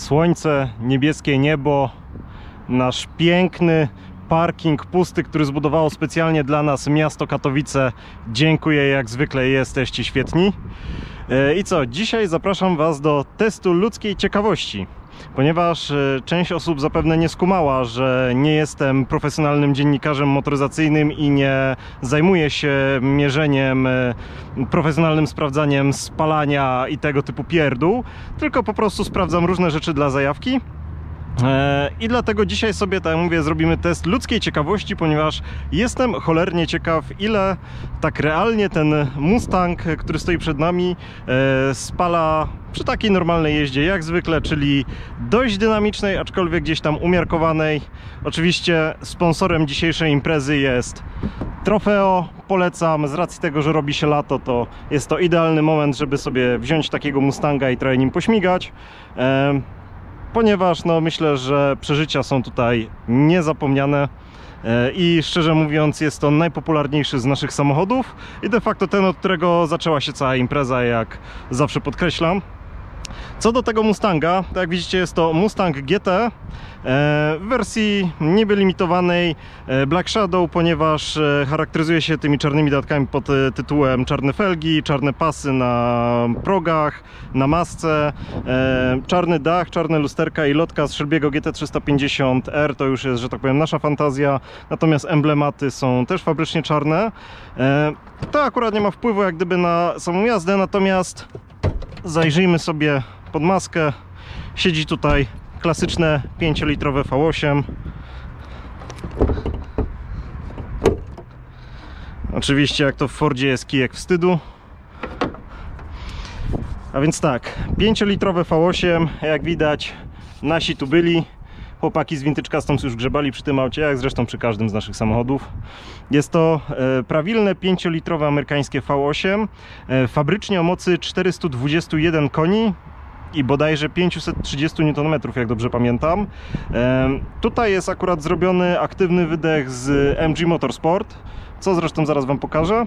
Słońce, niebieskie niebo, nasz piękny parking pusty, który zbudowało specjalnie dla nas miasto Katowice. Dziękuję, jak zwykle jesteście świetni. I co? Dzisiaj zapraszam Was do testu ludzkiej ciekawości. Ponieważ część osób zapewne nie skumała, że nie jestem profesjonalnym dziennikarzem motoryzacyjnym i nie zajmuję się mierzeniem, profesjonalnym sprawdzaniem spalania i tego typu pierdół, tylko po prostu sprawdzam różne rzeczy dla zajawki. I dlatego dzisiaj sobie, tak jak mówię, zrobimy test ludzkiej ciekawości, ponieważ jestem cholernie ciekaw, ile tak realnie ten Mustang, który stoi przed nami, spala przy takiej normalnej jeździe jak zwykle, czyli dość dynamicznej, aczkolwiek gdzieś tam umiarkowanej. Oczywiście sponsorem dzisiejszej imprezy jest Trofeo. Polecam, z racji tego, że robi się lato, to jest to idealny moment, żeby sobie wziąć takiego Mustanga i trochę nim pośmigać. Ponieważ no, myślę, że przeżycia są tutaj niezapomniane i szczerze mówiąc jest to najpopularniejszy z naszych samochodów i de facto ten, od którego zaczęła się cała impreza, jak zawsze podkreślam. Co do tego Mustanga, tak jak widzicie, jest to Mustang GT w wersji niby limitowanej Black Shadow, ponieważ charakteryzuje się tymi czarnymi dodatkami pod tytułem czarne felgi, czarne pasy na progach, na masce, czarny dach, czarne lusterka i lotka z Shelby'ego GT350R. To już jest, że tak powiem, nasza fantazja, natomiast emblematy są też fabrycznie czarne. To akurat nie ma wpływu jak gdyby na samą jazdę, natomiast zajrzyjmy sobie pod maskę. Siedzi tutaj klasyczne 5-litrowe V8. Oczywiście jak to w Fordzie jest kijek wstydu. A więc tak, 5-litrowe V8, jak widać nasi tu byli. Chłopaki z Vintage Customs już grzebali przy tym aucie, jak zresztą przy każdym z naszych samochodów. Jest to prawilne 5-litrowe amerykańskie V8, fabrycznie o mocy 421 koni i bodajże 530 Nm, jak dobrze pamiętam. Tutaj jest akurat zrobiony aktywny wydech z MG Motorsport, co zresztą zaraz Wam pokażę.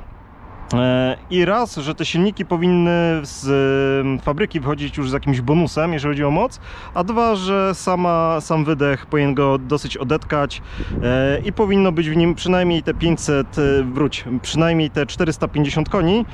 I raz, że te silniki powinny z fabryki wychodzić już z jakimś bonusem, jeżeli chodzi o moc, a dwa, że sam wydech powinien go dosyć odetkać i powinno być w nim przynajmniej te 500, przynajmniej te 450 koni.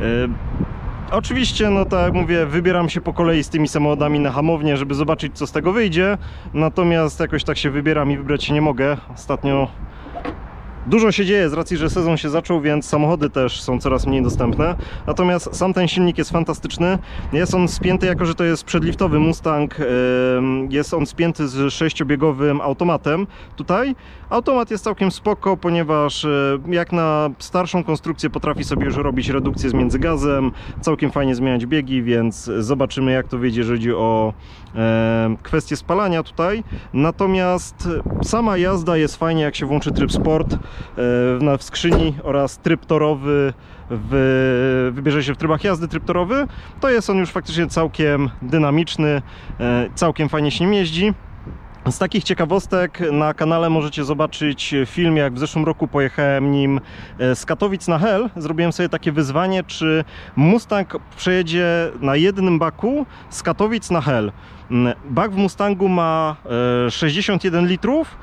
Oczywiście, no tak jak mówię, wybieram się po kolei z tymi samochodami na hamownię, żeby zobaczyć, co z tego wyjdzie, natomiast jakoś tak się wybieram i wybrać się nie mogę. Ostatnio dużo się dzieje z racji, że sezon się zaczął, więc samochody też są coraz mniej dostępne. Natomiast sam ten silnik jest fantastyczny. Jest on spięty, jako że to jest przedliftowy Mustang, jest on spięty z 6-biegowym automatem. Tutaj automat jest całkiem spoko, ponieważ jak na starszą konstrukcję potrafi sobie już robić redukcję z międzygazem, całkiem fajnie zmieniać biegi, więc zobaczymy, jak to wyjdzie, jeżeli chodzi o kwestię spalania tutaj. Natomiast sama jazda jest fajnie, jak się włączy tryb sport w skrzyni oraz tryb torowy wybierze się w trybach jazdy tryb torowy, to jest on już faktycznie całkiem dynamiczny, całkiem fajnie się nim jeździ. Z takich ciekawostek na kanale możecie zobaczyć film, jak w zeszłym roku pojechałem nim z Katowic na Hel. Zrobiłem sobie takie wyzwanie, czy Mustang przejedzie na jednym baku z Katowic na Hel. Bak w Mustangu ma 61 litrów,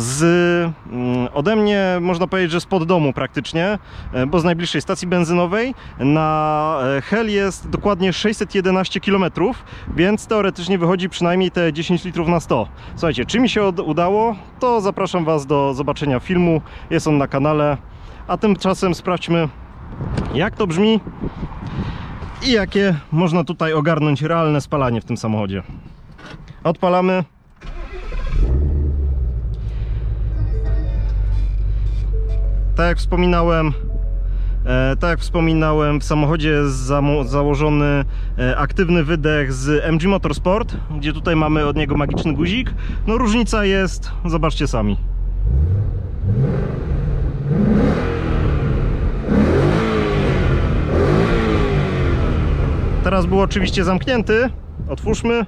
ode mnie można powiedzieć, że spod domu praktycznie, bo z najbliższej stacji benzynowej. Na Hel jest dokładnie 611 km, więc teoretycznie wychodzi przynajmniej te 10 litrów na 100. Słuchajcie, czy mi się udało, to zapraszam Was do zobaczenia filmu, jest on na kanale, a tymczasem sprawdźmy, jak to brzmi i jakie można tutaj ogarnąć realne spalanie w tym samochodzie. Odpalamy. Tak jak wspominałem, w samochodzie jest założony aktywny wydech z MG Motorsport, gdzie tutaj mamy od niego magiczny guzik. No różnica jest, zobaczcie sami. Teraz był oczywiście zamknięty. Otwórzmy.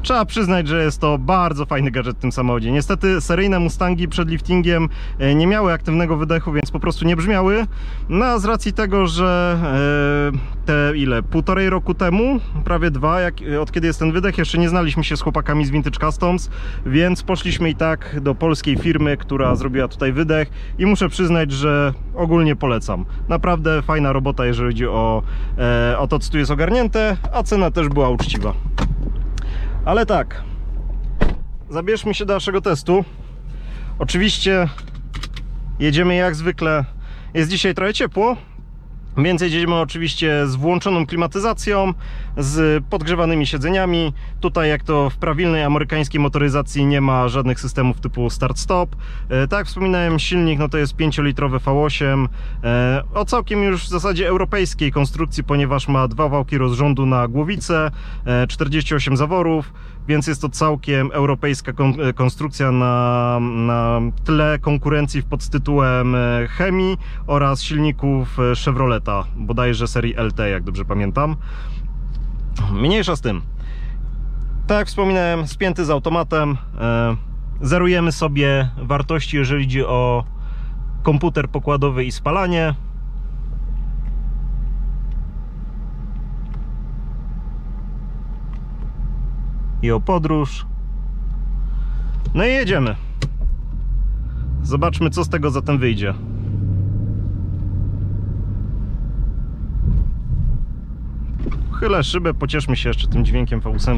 Trzeba przyznać, że jest to bardzo fajny gadżet w tym samochodzie. Niestety seryjne Mustangi przed liftingiem nie miały aktywnego wydechu, więc po prostu nie brzmiały. No a z racji tego, że półtorej roku temu, prawie 2, od kiedy jest ten wydech, jeszcze nie znaliśmy się z chłopakami z Vintage Customs, więc poszliśmy i tak do polskiej firmy, która zrobiła tutaj wydech i muszę przyznać, że ogólnie polecam. Naprawdę fajna robota, jeżeli chodzi o to, co tu jest ogarnięte, a cena też była uczciwa. Ale tak, zabierzmy się do naszego testu. Oczywiście jedziemy jak zwykle. Jest dzisiaj trochę ciepło, więc jedziemy oczywiście z włączoną klimatyzacją, z podgrzewanymi siedzeniami. Tutaj, jak to w prawilnej amerykańskiej motoryzacji, nie ma żadnych systemów typu start-stop. Tak jak wspominałem, silnik no to jest 5-litrowy V8 o całkiem już w zasadzie europejskiej konstrukcji, ponieważ ma 2 wałki rozrządu na głowicę, 48 zaworów, więc jest to całkiem europejska konstrukcja na tle konkurencji pod tytułem Hemi oraz silników Chevroleta, bodajże serii LT, jak dobrze pamiętam. Mniejsza z tym. Tak jak wspominałem, spięty z automatem. Zerujemy sobie wartości, jeżeli chodzi o komputer pokładowy i spalanie. I o podróż. No i jedziemy. Zobaczmy, co z tego zatem wyjdzie. Chylę szybę, pocieszmy się jeszcze tym dźwiękiem V8.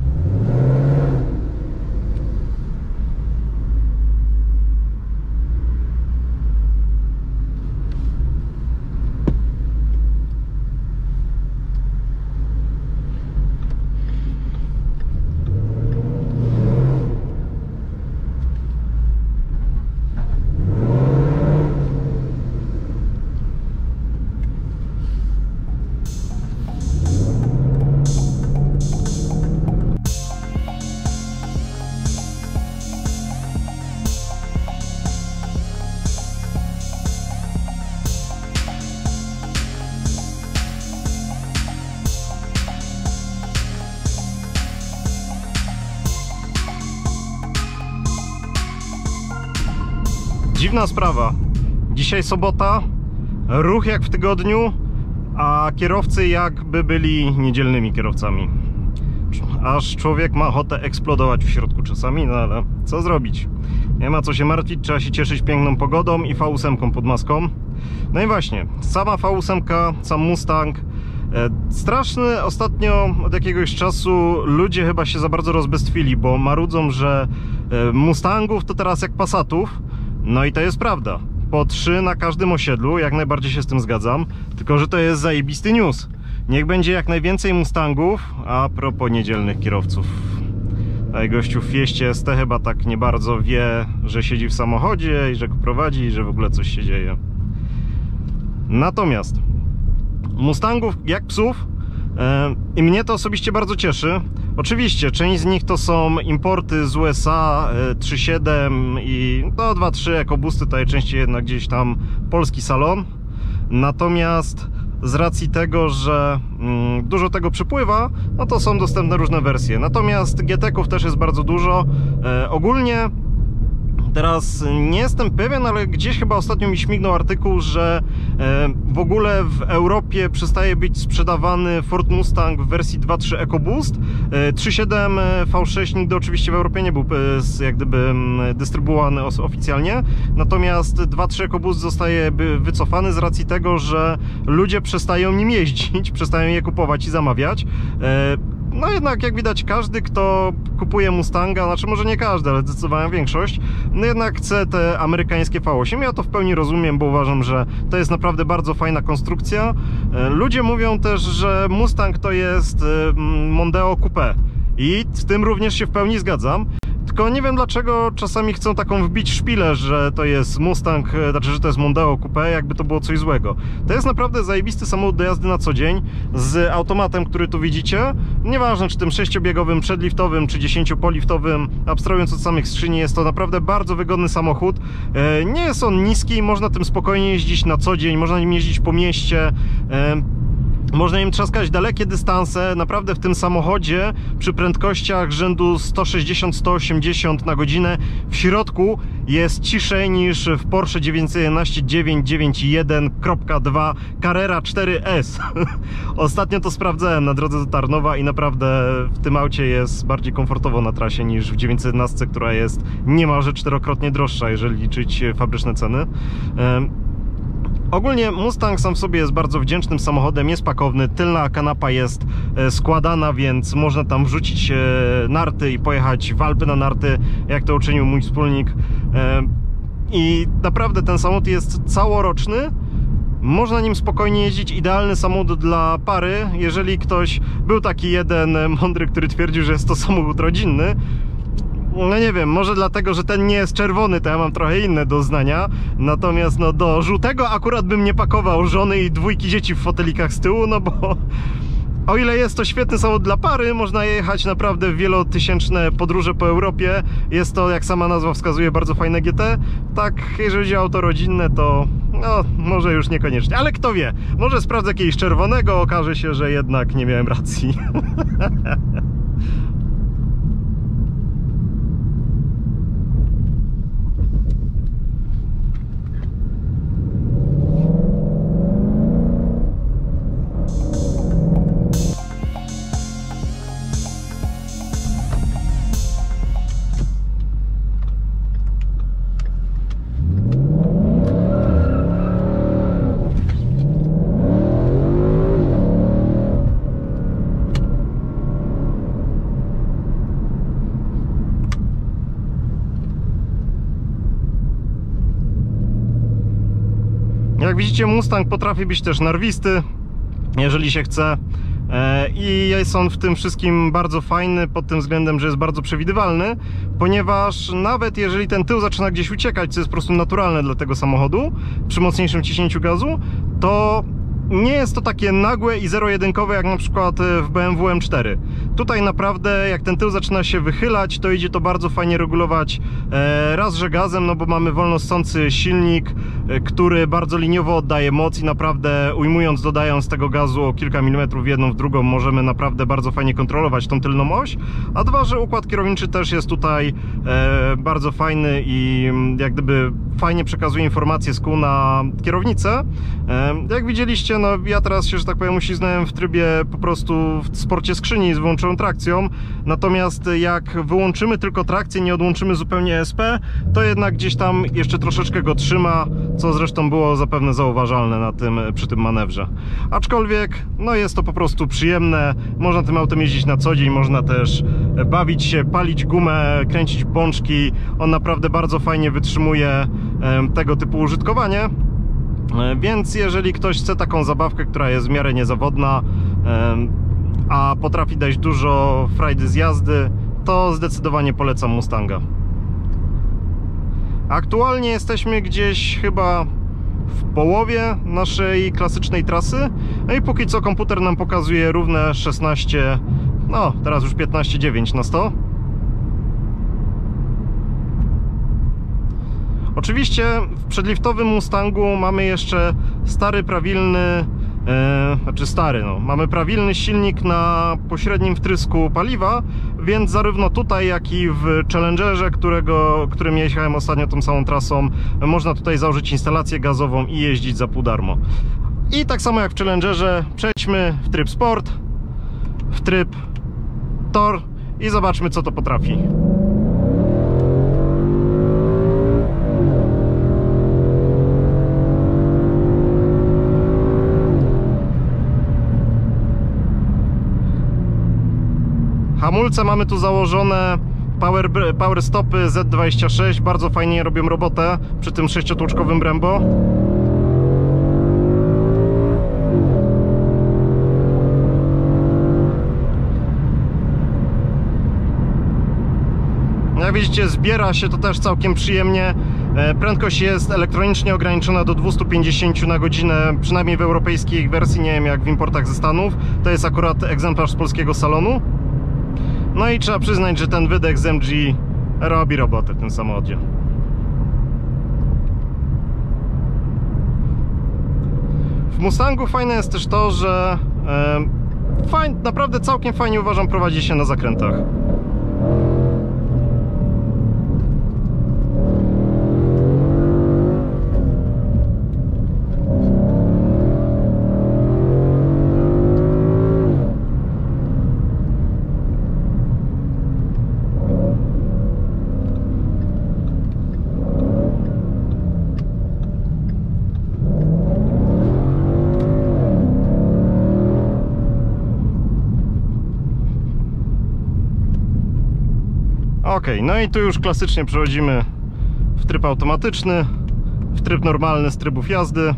Dziwna sprawa. Dzisiaj sobota, ruch jak w tygodniu, a kierowcy jakby byli niedzielnymi kierowcami. Aż człowiek ma ochotę eksplodować w środku czasami, no ale co zrobić? Nie ma co się martwić, trzeba się cieszyć piękną pogodą i V8 pod maską. No i właśnie, sama V8, sam Mustang. Straszny ostatnio od jakiegoś czasu ludzie chyba się za bardzo rozbestwili, bo marudzą, że Mustangów to teraz jak Passatów. No i to jest prawda. Po 3 na każdym osiedlu, jak najbardziej się z tym zgadzam. Tylko że to jest zajebisty news. Niech będzie jak najwięcej Mustangów. A propos niedzielnych kierowców. Tutaj gościu w Fieście ST chyba tak nie bardzo wie, że siedzi w samochodzie i że go prowadzi i że w ogóle coś się dzieje. Natomiast Mustangów jak psów i mnie to osobiście bardzo cieszy. Oczywiście część z nich to są importy z USA 3.7 i no 2.3 EcoBoosty, tutaj częściej jednak gdzieś tam polski salon. Natomiast z racji tego, że dużo tego przypływa, no to są dostępne różne wersje. Natomiast GT-ków też jest bardzo dużo. Ogólnie teraz nie jestem pewien, ale gdzieś chyba ostatnio mi śmignął artykuł, że w ogóle w Europie przestaje być sprzedawany Ford Mustang w wersji 2.3 EcoBoost. 3.7 V6 nigdy oczywiście w Europie nie był jak gdyby dystrybuowany oficjalnie, natomiast 2.3 EcoBoost zostaje wycofany z racji tego, że ludzie przestają nim jeździć, przestają je kupować i zamawiać. No jednak jak widać każdy, kto kupuje Mustanga, znaczy może nie każdy, ale zdecydowana większość, no jednak chce te amerykańskie V8. Ja to w pełni rozumiem, bo uważam, że to jest naprawdę bardzo fajna konstrukcja. Ludzie mówią też, że Mustang to jest Mondeo Coupé i z tym również się w pełni zgadzam. Tylko nie wiem dlaczego czasami chcą taką wbić szpilę, że to jest Mustang, znaczy, że to jest Mondeo Coupé, jakby to było coś złego. To jest naprawdę zajebisty samochód do jazdy na co dzień, z automatem, który tu widzicie. Nieważne, czy tym 6-biegowym przedliftowym, czy 10-poliftowym, abstrahując od samych skrzyni, jest to naprawdę bardzo wygodny samochód. Nie jest on niski, można tym spokojnie jeździć na co dzień, można nim jeździć po mieście. Można im trzaskać dalekie dystanse. Naprawdę w tym samochodzie przy prędkościach rzędu 160-180 na godzinę w środku jest ciszej niż w Porsche 911 991.2 Carrera 4S. Ostatnio to sprawdzałem na drodze do Tarnowa i naprawdę w tym aucie jest bardziej komfortowo na trasie niż w 911, która jest niemalże 4-krotnie droższa, jeżeli liczyć fabryczne ceny. Ogólnie Mustang sam w sobie jest bardzo wdzięcznym samochodem, jest pakowny, tylna kanapa jest składana, więc można tam wrzucić narty i pojechać w Alpy na narty, jak to uczynił mój wspólnik. I naprawdę ten samochód jest całoroczny, można nim spokojnie jeździć, idealny samochód dla pary. Jeżeli ktoś, był taki jeden mądry, który twierdził, że jest to samochód rodzinny, no nie wiem, może dlatego, że ten nie jest czerwony, to ja mam trochę inne doznania. Natomiast no do żółtego akurat bym nie pakował żony i 2 dzieci w fotelikach z tyłu, no bo o ile jest to świetny samochód dla pary, można jechać naprawdę w wielotysięczne podróże po Europie. Jest to, jak sama nazwa wskazuje, bardzo fajne GT. Tak, jeżeli chodzi o auto rodzinne, to no, może już niekoniecznie. Ale kto wie, może sprawdzę jakiegoś czerwonego, okaże się, że jednak nie miałem racji. Jak widzicie, Mustang potrafi być też narwisty, jeżeli się chce. I jest on w tym wszystkim bardzo fajny pod tym względem, że jest bardzo przewidywalny, ponieważ nawet jeżeli ten tył zaczyna gdzieś uciekać, co jest po prostu naturalne dla tego samochodu przy mocniejszym ciśnięciu gazu, to nie jest to takie nagłe i zero-jedynkowe jak na przykład w BMW M4. Tutaj naprawdę jak ten tył zaczyna się wychylać, to idzie to bardzo fajnie regulować raz, że gazem, no bo mamy wolnossący silnik, który bardzo liniowo oddaje moc i naprawdę ujmując, dodając tego gazu o kilka milimetrów w jedną, w drugą, możemy naprawdę bardzo fajnie kontrolować tą tylną oś. A dwa, że układ kierowniczy też jest tutaj bardzo fajny i jak gdyby fajnie przekazuje informacje z kół na kierownicę. Jak widzieliście, no ja teraz się, że tak powiem, uśliznąłem w trybie po prostu w sporcie skrzyni z wyłączoną trakcją, natomiast jak wyłączymy tylko trakcję, nie odłączymy zupełnie ESP, to jednak gdzieś tam jeszcze troszeczkę go trzyma, co zresztą było zapewne zauważalne przy tym manewrze. Aczkolwiek, no jest to po prostu przyjemne, można tym autem jeździć na co dzień, można też bawić się, palić gumę, kręcić bączki, on naprawdę bardzo fajnie wytrzymuje tego typu użytkowanie. Więc jeżeli ktoś chce taką zabawkę, która jest w miarę niezawodna, a potrafi dać dużo frajdy z jazdy, to zdecydowanie polecam Mustanga. Aktualnie jesteśmy gdzieś chyba w połowie naszej klasycznej trasy, no i póki co komputer nam pokazuje równe 16, no teraz już 15,9 na 100. Oczywiście w przedliftowym Mustangu mamy jeszcze stary, prawilny, mamy prawilny silnik na pośrednim wtrysku paliwa, więc zarówno tutaj, jak i w Challengerze, którym jechałem ostatnio tą samą trasą, można tutaj założyć instalację gazową i jeździć za pół darmo. I tak samo jak w Challengerze, przejdźmy w tryb Sport, w tryb Tor i zobaczmy, co to potrafi. Hamulce mamy tu założone power stopy Z26, bardzo fajnie robią robotę przy tym 6-tłoczkowym Brembo. Jak widzicie, zbiera się to też całkiem przyjemnie. Prędkość jest elektronicznie ograniczona do 250 na godzinę, przynajmniej w europejskiej wersji, nie wiem jak w importach ze Stanów. To jest akurat egzemplarz z polskiego salonu. No i trzeba przyznać, że ten wydech z MG robi robotę w tym samochodzie. W Mustangu fajne jest też to, że Naprawdę całkiem fajnie, uważam, prowadzi się na zakrętach. Ok, no i tu już klasycznie przechodzimy w tryb automatyczny, w tryb normalny z trybów jazdy.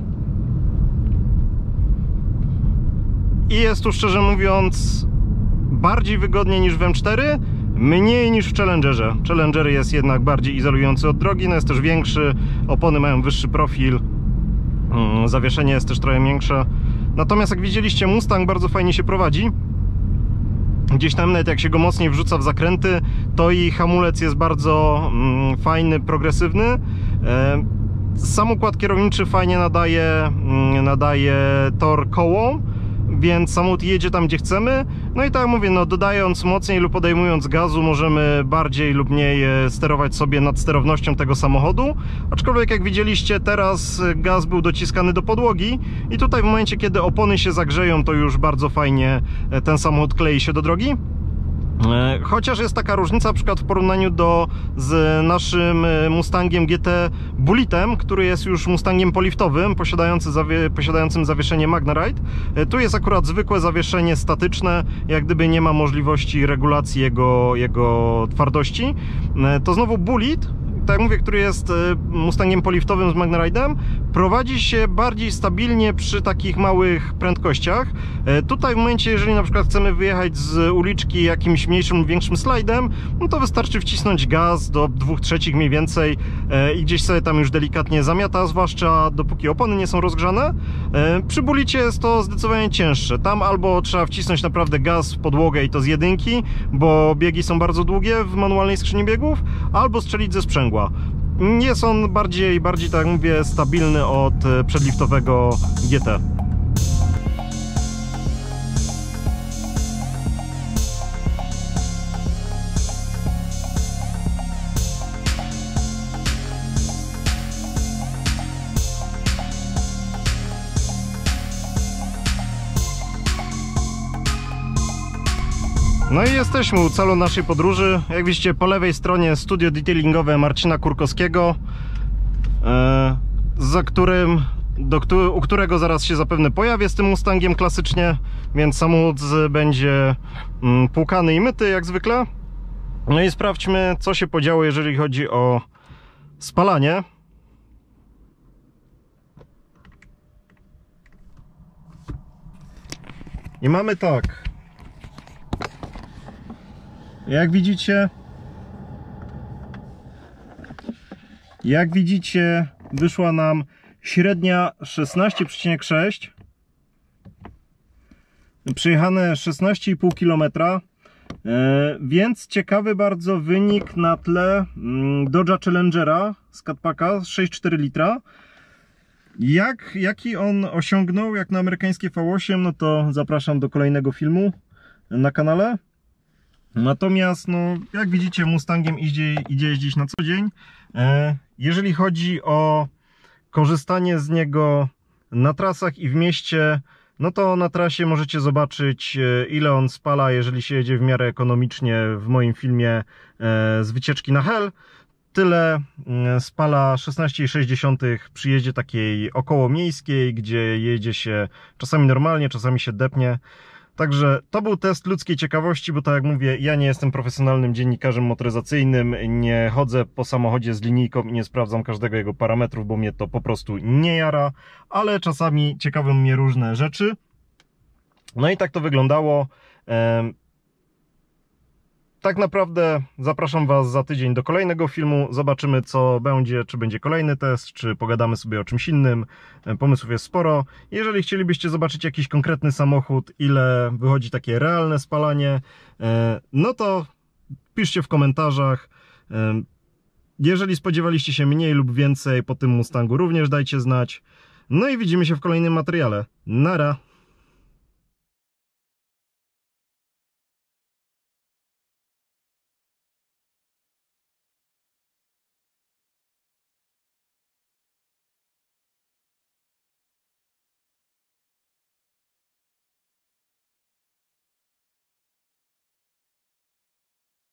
I jest tu, szczerze mówiąc, bardziej wygodnie niż w M4, mniej niż w Challengerze. Challenger jest jednak bardziej izolujący od drogi, no jest też większy, opony mają wyższy profil, zawieszenie jest też trochę większe. Natomiast jak widzieliście, Mustang bardzo fajnie się prowadzi. Gdzieś tam nawet jak się go mocniej wrzuca w zakręty, to i hamulec jest bardzo fajny, progresywny. Sam układ kierowniczy fajnie nadaje tor koło, więc samochód jedzie tam, gdzie chcemy. No i tak jak mówię, no dodając mocniej lub odejmując gazu, możemy bardziej lub mniej sterować sobie nad sterownością tego samochodu. Aczkolwiek jak widzieliście, teraz gaz był dociskany do podłogi i tutaj w momencie, kiedy opony się zagrzeją, to już bardzo fajnie ten samochód klei się do drogi. Chociaż jest taka różnica, na przykład w porównaniu z naszym Mustangiem GT Bullitem, który jest już Mustangiem poliftowym, posiadającym zawieszenie Magnaride. Tu jest akurat zwykłe zawieszenie statyczne, jak gdyby nie ma możliwości regulacji jego twardości. To znowu Bullitt, tak jak mówię, który jest Mustangiem poliftowym z Magnaride'em, prowadzi się bardziej stabilnie przy takich małych prędkościach. Tutaj w momencie, jeżeli na przykład chcemy wyjechać z uliczki jakimś mniejszym lub większym slajdem, no to wystarczy wcisnąć gaz do 2/3 mniej więcej i gdzieś sobie tam już delikatnie zamiata, zwłaszcza dopóki opony nie są rozgrzane. Przy Bullicie jest to zdecydowanie cięższe. Tam albo trzeba wcisnąć naprawdę gaz w podłogę i to z jedynki, bo biegi są bardzo długie w manualnej skrzyni biegów, albo strzelić ze sprzęgła. Jest on bardziej, tak jak mówię, stabilny od przedliftowego GT. No i jesteśmy u celu naszej podróży. Jak widzicie, po lewej stronie studio detailingowe Marcina Kurkowskiego, u którego zaraz się zapewne pojawię z tym Mustangiem klasycznie, więc samochód będzie płukany i myty jak zwykle. No i sprawdźmy, co się podziało, jeżeli chodzi o spalanie. I mamy tak. Jak widzicie, wyszła nam średnia 16,6, przejechane 16,5 km, więc ciekawy bardzo wynik na tle Dodge'a Challengera z Catpacka 6,4 litra. Jaki on osiągnął jak na amerykańskie V8, no to zapraszam do kolejnego filmu na kanale. Natomiast, no, jak widzicie, Mustangiem idzie jeździć na co dzień. Jeżeli chodzi o korzystanie z niego na trasach i w mieście, no to na trasie możecie zobaczyć, ile on spala, jeżeli się jedzie w miarę ekonomicznie. W moim filmie z wycieczki na Hel tyle spala 16,6 przy jeździe takiej okołomiejskiej, gdzie jedzie się czasami normalnie, czasami się depnie. Także to był test ludzkiej ciekawości, bo tak jak mówię, ja nie jestem profesjonalnym dziennikarzem motoryzacyjnym, nie chodzę po samochodzie z linijką i nie sprawdzam każdego jego parametrów, bo mnie to po prostu nie jara, ale czasami ciekawią mnie różne rzeczy. No i tak to wyglądało. Tak naprawdę zapraszam Was za tydzień do kolejnego filmu. Zobaczymy, co będzie, czy będzie kolejny test, czy pogadamy sobie o czymś innym. Pomysłów jest sporo. Jeżeli chcielibyście zobaczyć jakiś konkretny samochód, ile wychodzi takie realne spalanie, no to piszcie w komentarzach. Jeżeli spodziewaliście się mniej lub więcej po tym Mustangu, również dajcie znać. No i widzimy się w kolejnym materiale. Nara!